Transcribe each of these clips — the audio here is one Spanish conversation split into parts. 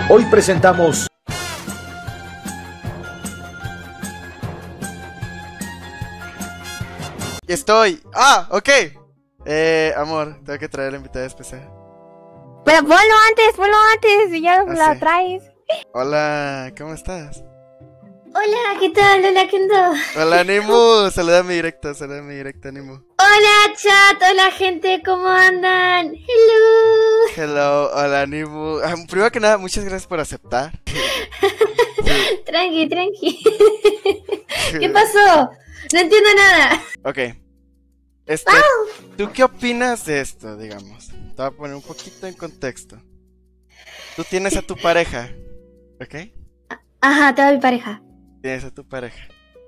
Hoy presentamos... Estoy. Ah, ok. Amor, tengo que traer la invitada especial. Pero ponlo antes y ya la sí. traes. Hola, ¿cómo estás? Hola, ¿qué tal? Hola, Kendo. Hola, Nimu. Saludame directo, Nimu. Hola, chat. Hola, gente. ¿Cómo andan? Hello. Hello, hola, Nimu. Primero que nada, muchas gracias por aceptar. Sí. Tranqui. ¿Qué pasó? No entiendo nada. Ok. ¿Tú qué opinas de esto, digamos? Te voy a poner un poquito en contexto. Tú tienes a tu pareja, ¿ok? Ajá, toda mi pareja. Tienes a tu pareja.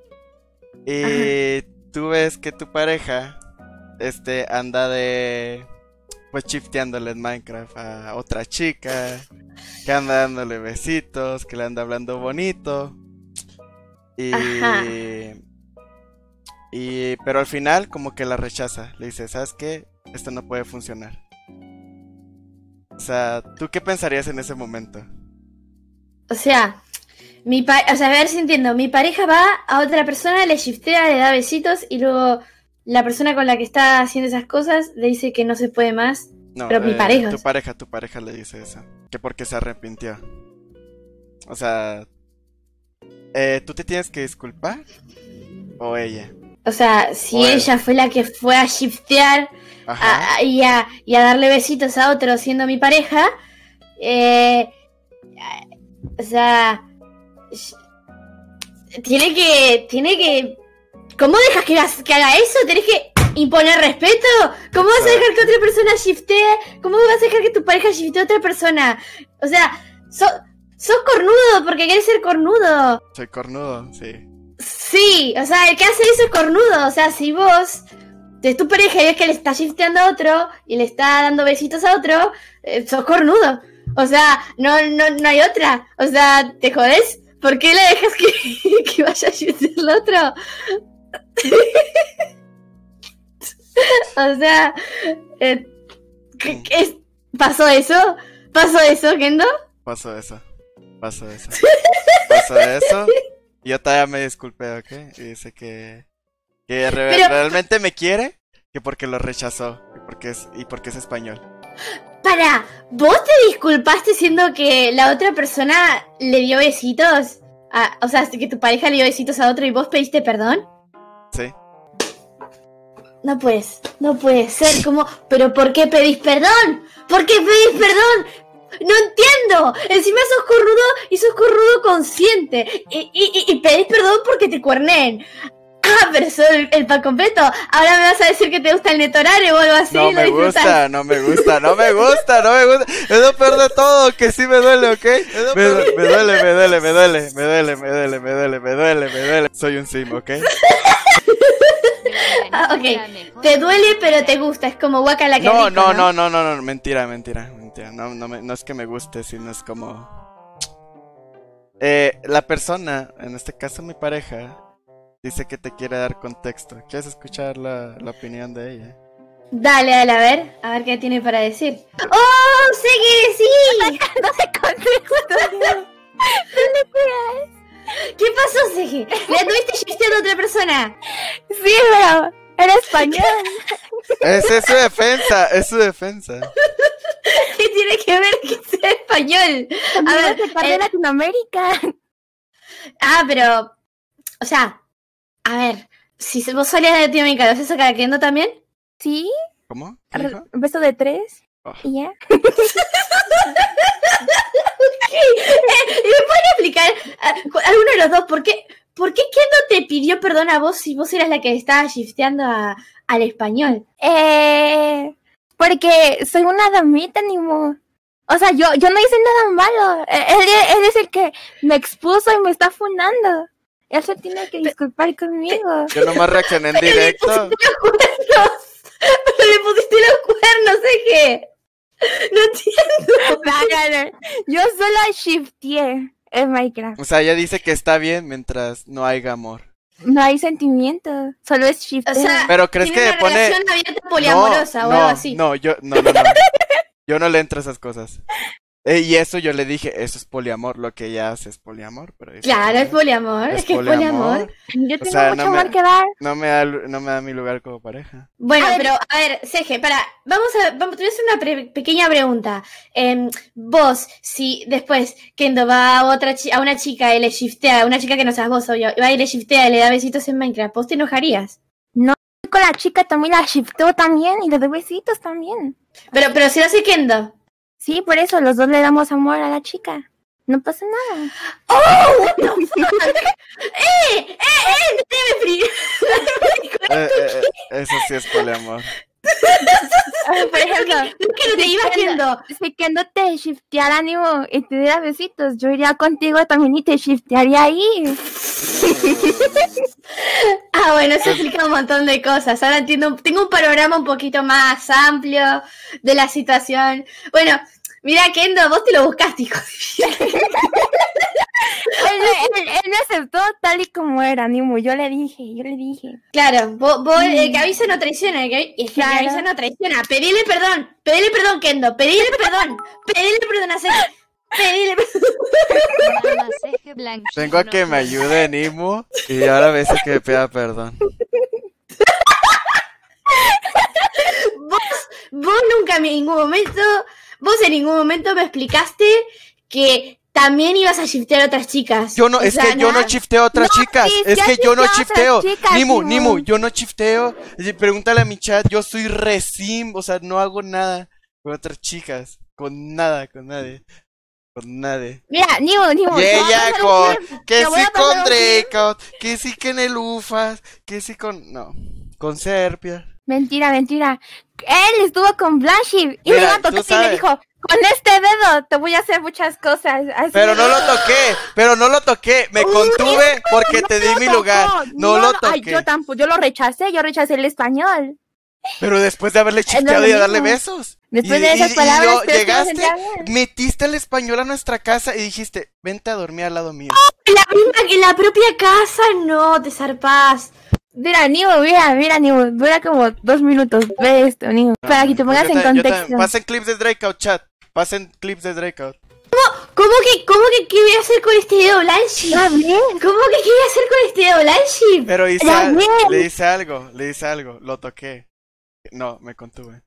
Y tú ves que tu pareja anda pues shifteándole en Minecraft a otra chica, que anda dándole besitos, que le anda hablando bonito. Pero al final como que la rechaza. Le dice, ¿sabes qué? Esto no puede funcionar. O sea, ¿tú qué pensarías en ese momento? O sea, a ver si entiendo. Mi pareja va a otra persona, le shiftea, le da besitos y luego la persona con la que está haciendo esas cosas le dice que no se puede más. No, pero mi pareja. Tu pareja le dice eso. Que porque se arrepintió. O sea, ¿tú te tienes que disculpar? ¿O ella? O sea, si ella fue la que fue a shiftear y a darle besitos a otro siendo mi pareja, o sea, tiene que... ¿Cómo dejas que haga eso? ¿Tenés que imponer respeto? ¿Cómo vas a dejar que otra persona shiftee? ¿Cómo vas a dejar que tu pareja shiftee a otra persona? O sea, sos cornudo porque querés ser cornudo. Soy cornudo, sí. Sí, o sea, el que hace eso es cornudo. O sea, si vos de tu pareja y ves que le está shifteando a otro y le está dando besitos a otro, sos cornudo. O sea, no hay otra. O sea, ¿te jodés? ¿Por qué le dejas que vaya a shiftear al otro? O sea, ¿pasó eso? ¿Pasó eso, Kendo? Pasó eso. Y yo todavía me disculpé, ¿ok? Y dice que realmente me quiere, que porque lo rechazó y porque es español. Para, ¿vos te disculpaste siendo que la otra persona le dio besitos? O sea, que tu pareja le dio besitos a otro y vos pediste perdón. Sí. No puede ser, como... ¿Pero por qué pedís perdón? ¿Por qué pedís perdón? ¡No entiendo! Encima sos cornudo y sos cornudo consciente. Y pedís perdón porque te cuerneen. Ah, pero soy el pan completo. Ahora me vas a decir que te gusta el netorare o algo así. No me gusta. Es lo peor de todo, que sí me duele, ¿ok? Me duele. Soy un sim, ¿ok? Ok. Te duele, pero te gusta. Es como guacala que No, mentira. No es que me guste, sino es como... la persona, en este caso mi pareja, dice que te quiere dar contexto. ¿Quieres escuchar la opinión de ella? Dale, a ver qué tiene para decir. ¡Oh, sé que sí! No te contexto. ¿Qué pasó, Segi? ¿Le tuviste shifteando a otra persona? Sí, pero era español. Es su defensa. ¿Qué tiene que ver que sea español? A ver, de parte de Latinoamérica. Pero... O sea... A ver... Si vos salías de Latinoamérica, ¿lo haces acá queriendo también? ¿Sí? ¿Cómo? ¿Qué dijo? Un beso de 3. Y ya. ¿Y me pueden explicar alguno de los dos por qué Kendo te pidió perdón a vos si vos eras la que estaba shifteando al español? Porque soy una damita, Nimu. O sea, yo no hice nada malo. Él es el que me expuso y me está funando. Él se tiene que disculpar conmigo. Yo nomás reaccioné en directo. Pero le pusiste los cuernos, ¿eh? ¿Qué? No entiendo. Yo solo shifteé en Minecraft. O sea, ella dice que está bien mientras no haya amor. No hay sentimiento, solo es shifteo. O sea, pero crees que una pone relación abierta poliamorosa o algo así. No, yo no le entro a esas cosas. Y eso yo le dije, eso es poliamor, lo que ella hace es poliamor, pero Claro, es poliamor, es que es poliamor. Yo O tengo sea, mucho no me- amor que dar. no me da mi lugar como pareja. Bueno, A ver. pero a ver, Seje, vamos a te voy a hacer una pequeña pregunta. Vos, si después Kendo va a una chica y le shiftea, una chica que no seas vos, obvio, va y le shiftea y le da besitos en Minecraft, ¿vos te enojarías? Con la chica también la shiftó también y le doy besitos también. Pero si lo hace Kendo. Sí, por eso los dos le damos amor a la chica. No pasa nada. ¡Oh! What the fuck? Debe frío. Eso sí es poliamor. Por ejemplo, Que no te iba Kendo. si Kendo te shifteara ánimo y te diera besitos, yo iría contigo también y te shiftearía ahí. Ah, bueno, eso explica un montón de cosas. Ahora entiendo, tengo un panorama un poquito más amplio de la situación. Bueno, mira, Kendo, vos te lo buscaste, hijo. Él me aceptó tal y como era, Ánimo. Yo le dije. Claro, vos el que avisa no traiciona, el que Claro. avisa no traiciona. Pedile perdón, Kendo, pedile perdón a Seje. Pedile perdón. Tengo a que me ayude Nimu y ahora ves que me pida perdón. Vos nunca en ningún momento me explicaste que también ibas a shiftear a otras chicas. Yo no, O es sea, que yo no chifteo a otras No, chicas. sí, Es yo que yo no chifteo a otras chifteo. chicas, Nimu, Nimu. yo no chifteo. Pregúntale a mi chat, yo soy resim, o sea, no hago nada con otras chicas. Con nada, con nadie. Con nadie. Mira, Ánimo. Y ella que te voy sí a pasar con un Draco, que sí con el Ufas, que sí con... No, con Serpia. Mentira. Él estuvo con Blanchie y Mira, me iba a tú tocar y sabes. me dijo, con este dedo te voy a hacer muchas cosas. Así Pero no me lo dijo. toqué, me contuve porque te di lo mi tocó, lugar. No lo Ay, toqué. yo tampoco, yo rechacé el español. Pero después de haberle lo chisteado y de darle mismo. besos. Después de esas palabras, luego ¿crees que me llegaste, sentía bien? metiste el español a nuestra casa y dijiste, vente a dormir al lado mío. En la propia casa, no, te zarpás. Mira, Nimo, dura como 2 minutos. Ve esto, Nimo. Para que te pongas en contexto. Pasen clips de Drakeout, chat. Pasen clips de Drakeout. ¿Cómo que qué voy a hacer con este dedo, Blanchie? ¿Está bien? ¿Cómo que qué voy a hacer con este dedo, Blanchie? Pero Ya bien. le hice algo, lo toqué. No, me contuve.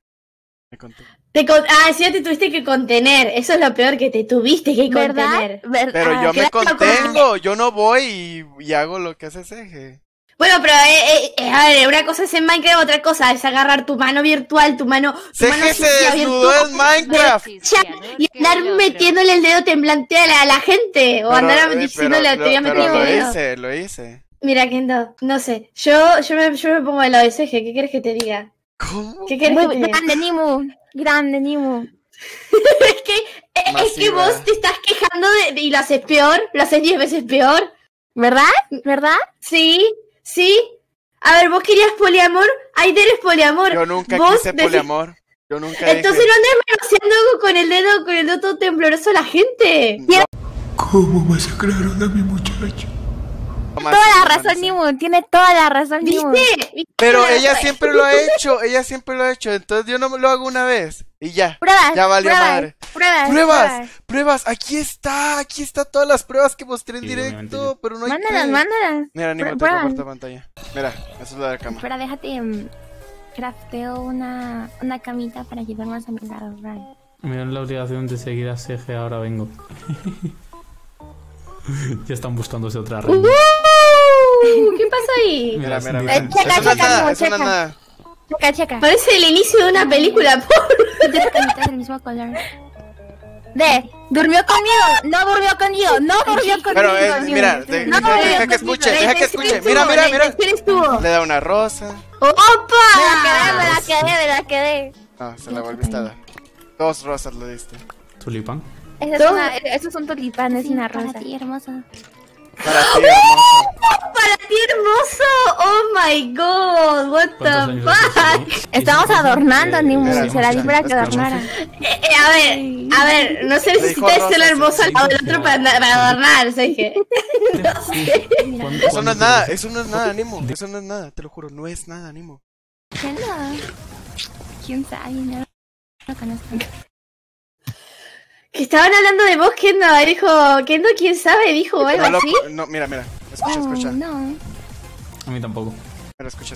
Sí, te tuviste que contener. Eso es lo peor, que te tuviste que contener. ¿Verdad? Pero yo me Claro, contengo, yo no voy y hago lo que hace Seje. Bueno, pero a ver, una cosa es en Minecraft, otra cosa es agarrar tu mano virtual, tu mano Seje se sucia desnudó virtual, en Minecraft. y andar metiéndole el dedo temblante a la gente. O andar diciéndole, te voy a meter pero el dedo. lo hice. Mira, Kendo, no sé. Yo me pongo del lado de Seje. ¿Qué quieres que te diga? ¿Cómo? ¿Qué quieres que Muy te diga? grande, Nimo. Es que Masiva. vos te estás quejando y lo haces peor, lo haces 10 veces peor. ¿Verdad? Sí. A ver, vos querías poliamor, ahí tenés poliamor. Yo nunca Vos quise decís- poliamor. Yo nunca Entonces dije. no andes manoseando con el dedo todo tembloroso a la gente. No, ¿Cómo masacraron a mi muchacho? jamás Toda la hice razón, manos. Nimo. Tiene toda la razón, Nimo. ¿Viste? Pero Pero- ella siempre lo ha hecho, entonces yo no lo hago una vez y ya. Pruebas. Ya valió madre. Pruebas. Pruebas, aquí está todas las pruebas que mostré en Sí, obviamente directo, pero no hay Mándalas. Mira, ni me Pruebas. comparto pantalla. Mira, eso es lo de la cama. Espera, déjate. Crafteo una camita para que duermas a mi lado, Brian. Me dan la obligación de seguir a Seje, ahora vengo. Ya están buscándose otra reina. ¿Qué pasa ahí? Mira. Mira, checa, Eso no es checa, nada, Nimo, eso no es checa. nada. Checa. Parece el inicio de una película, por... Las camitas del mismo color. ¿Durmió conmigo? No durmió conmigo. Pero Nimo. mira, No, deja que escuche, deja que escuche. Mira. ¿Quién estuvo? Le da una rosa. ¡Opa! Me la quedé. No, se la volviste a dar. 2 rosas le diste. Tulipán. Esos son tulipanes y una rosa. Sí, hermosa. Para ti, hermoso. ¡Para ti, hermoso! ¡Oh my god! ¿What ¿Cuántos the años has fuck? tenido? Estamos adornando, Nimo. Mira, Y se la di para que escucha. adornara. A ver, no se Le necesita dijo ser rosa, hermoso sí, al lado del otro para adornar, ¿sabes qué? Eso no es nada, Nimo. Eso no es nada, te lo juro, no es nada, Nimo. ¿Quién sabe? No lo conozco. Que estaban hablando de vos, Kendo. Y dijo, Kendo, quién sabe, dijo algo No, así. no, mira. Escucha, Oh, escucha. no. A mí tampoco. Mira, escucha.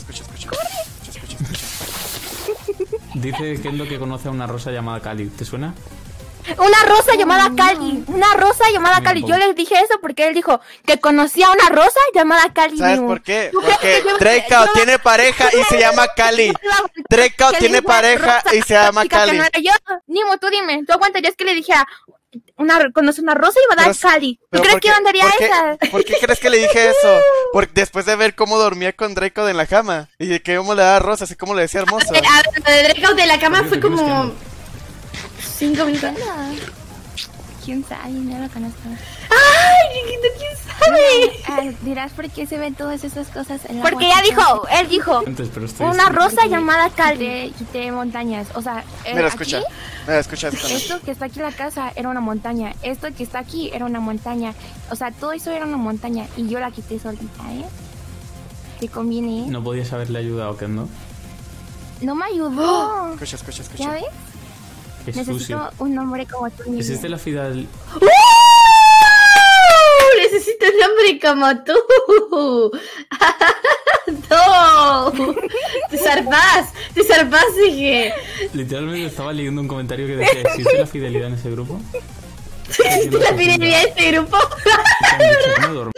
Dice Kendo que conoce a una rosa llamada Cali. ¿Te suena? Una rosa llamada Cali. Una rosa llamada Mira, Cali. po. Yo le dije eso porque él dijo que conocía a una rosa llamada Cali. ¿Sabes Nimo. por qué? ¿Tú crees Porque que yo- Drakeout yo- tiene pareja y se llama Cali. Drakeout Que le tiene diga pareja rosa y se llama significa que Cali. no era yo. Nimo, tú dime. ¿Tú aguantarías que le dijera conoce una rosa y va a dar Pero- Cali? ¿Tú pero crees ¿por que qué- yo andaría por qué- esa? ¿Por qué crees que le dije eso? Porque después de ver cómo dormía con Drakeout en la cama y de que cómo le daba rosas y cómo le decía hermoso. A ver, lo de Drakeout de la cama Oye, fue ¿te crees como... que 5 minutos. ¿Quién sabe? No lo conozco. ¡Ay, quién sabe! Dirás por qué se ven todas esas cosas en la Porque ya dijo, él dijo. Antes, pero estoy... una rosa llamada Cali de montañas. O sea, Mira, aquí, escucha esto. esto que está aquí en la casa era una montaña. Esto que está aquí era una montaña. O sea, todo eso era una montaña. Y yo la quité solita, ¿eh? Te conviene, ¿eh? No podías haberle ayudado, Kendo. No me ayudó. Escucha. ¿Ya ves? Qué Necesito sucio. un hombre como tú. niña. ¿Existe la fidel... Necesito un hombre como tú. No. Te zarpás, dije. Literalmente estaba leyendo un comentario que decía: ¿existe la fidelidad en ese grupo? ¿Existe la fidelidad de este grupo? Y te han dicho que no duerme.